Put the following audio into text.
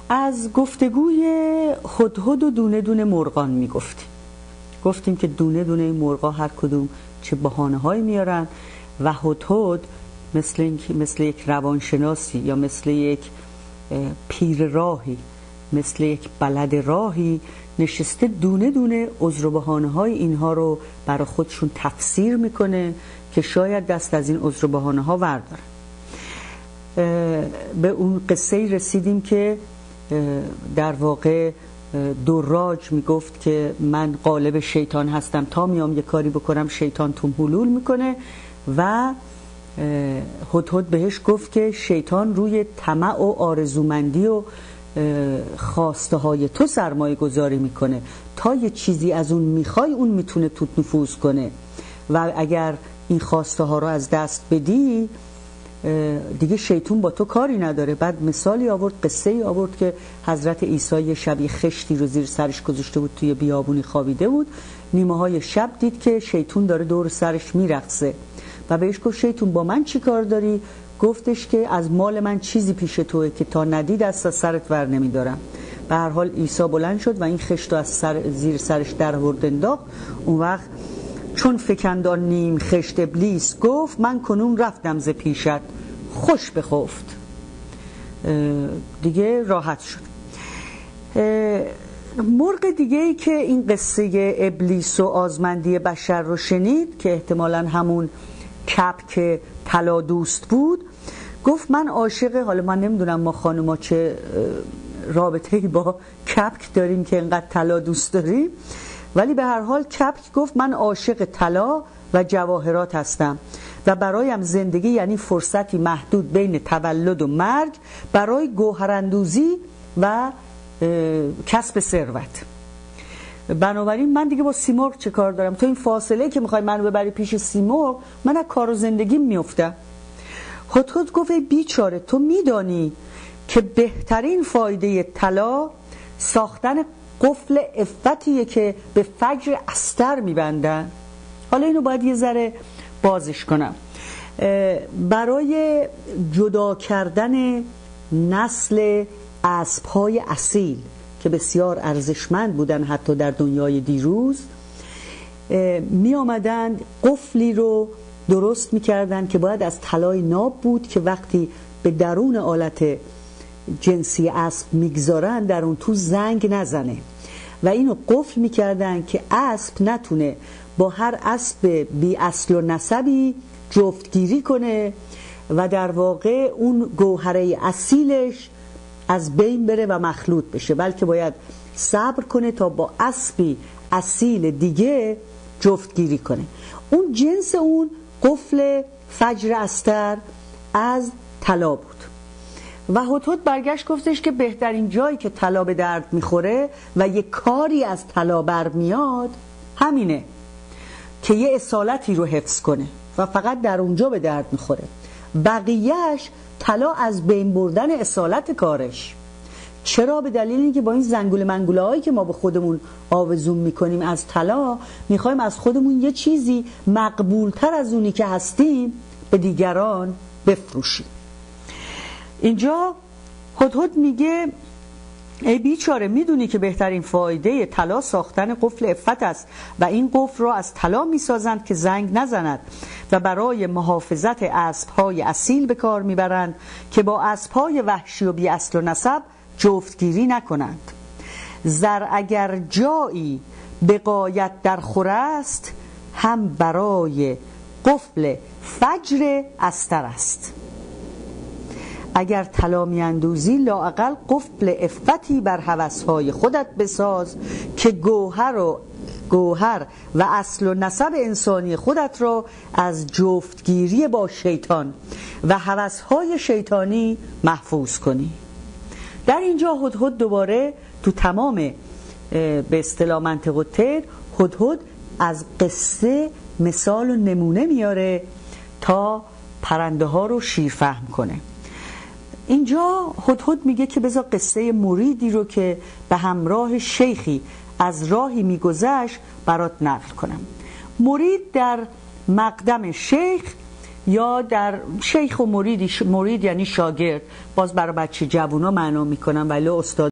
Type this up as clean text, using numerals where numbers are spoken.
از گفتگوی هدهد و دونه دونه مرغان گفتیم که دونه دونه این مرغا هر کدوم چه بهانه‌هایی میارن و هدهد مثل یک روانشناسی یا مثل یک پیر راهی، مثل یک بلد راهی نشسته دونه دونه عذر و بهانه‌های اینها رو برای خودشون تفسیر میکنه که شاید دست از این عذر و بهانه‌ها ورداره. به اون قصه رسیدیم که در واقع دراج میگفت که من غالب شیطان هستم، تا میام یه کاری بکنم شیطان توم حلول میکنه و هدهد بهش گفت که شیطان روی طمع و آرزومندی و خواسته های تو سرمایه گذاری میکنه، تا یه چیزی از اون میخوای اون میتونه توت نفوذ کنه و اگر این خواسته ها رو از دست بدی دیگه شیطان با تو کاری نداره. بعد مثالی آورد، قصه ای آورد که حضرت عیسی یه شبی خشتی رو زیر سرش گذاشته بود، توی بیابونی خوابیده بود، نیمه های شب دید که شیطان داره دور سرش میرقصه و بهش گفت شیطان با من چی کار داری؟ گفتش که از مال من چیزی پیش توئه که تا ندی دست از سرت ور نمیدارم. به هر حال عیسی بلند شد و این خشت رو از زیر سرش در آورد انداخت. اون وقت چون فکندان نیم خشت ابلیس گفت من کنون رفتم ز پیشت خوش بخفت. دیگه راحت شد. مرغ دیگه ای که این قصه ابلیس و آزمندی بشر رو شنید که احتمالاً همون کبک طلا دوست بود، گفت من عاشق، حالا من نمیدونم ما خانوما چه رابطه‌ای با کبک داریم که اینقدر طلا دوست داریم، ولی به هر حال کبک گفت من عاشق طلا و جواهرات هستم و برایم زندگی یعنی فرصتی محدود بین تولد و مرگ برای گوهراندوزی و کسب ثروت. بنابراین من دیگه با سیمرغ چه کار دارم؟ تو این فاصله که میخوای منو ببری پیش سیمرغ، من از کار و زندگیم میافتم. هدهد گفت ای بیچاره، تو میدانی که بهترین فایده طلا ساختن قفل عفتیه که به فجر استر میبندن. حالا اینو باید یه ذره بازش کنم. برای جدا کردن نسل اسب‌های اصیل که بسیار ارزشمند بودن حتی در دنیای دیروز، می آمدن قفلی رو درست می کردن که باید از طلای ناب بود که وقتی به درون آلت جنسی اسب میگذارن در اون تو زنگ نزنه و اینو قفل می کردن که اسب نتونه با هر اسب بی اصل و نسبی جفتگیری کنه و در واقع اون گوهره اصیلش از بین بره و مخلوط بشه، بلکه باید صبر کنه تا با اسبی اصیل دیگه جفتگیری کنه. اون جنس اون قفل فجر استر از طلا بود و هدهد برگشت گفتش که بهترین جایی که طلا به درد میخوره و یه کاری از طلا برمیاد همینه که یه اصالتی رو حفظ کنه و فقط در اونجا به درد میخوره. بقیهش طلا از بین بردن اصالت کارش. چرا؟ به دلیل اینکه با این زنگوله منگوله هایی که ما به خودمون آویزون میکنیم از طلا، میخوایم از خودمون یه چیزی مقبولتر از اونی که هستیم به دیگران بفروشیم. اینجا هدهد میگه ای بیچاره، میدونی که بهترین فایده طلا ساختن قفل عفت است و این قفل را از طلا میسازند که زنگ نزند و برای محافظت اسب‌های اصیل به کار میبرند که با اسب‌های وحشی و بی اصل و نسب جفتگیری نکنند. زر اگر جایی به غایت در خور است، هم برای قفل فجر استر است. اگر طلا میاندوزی لااقل قفل عفتی بر هوس‌های خودت بساز که گوهر و اصل و نسب انسانی خودت را از جفتگیری با شیطان و هوس‌های شیطانی محفوظ کنی. در اینجا هدهد دوباره تو تمام به اصطلاح منطق الطیر هدهد از قصه مثال و نمونه میاره تا پرنده ها رو شیرفهم کنه. اینجا هدهد میگه که بذار قصه مریدی رو که به همراه شیخی از راهی میگذشت برات نقل کنم. مرید در مقدم شیخ یا در شیخ و مرید یعنی شاگرد، باز برای بچه جوونا معنا میکنم، ولی استاد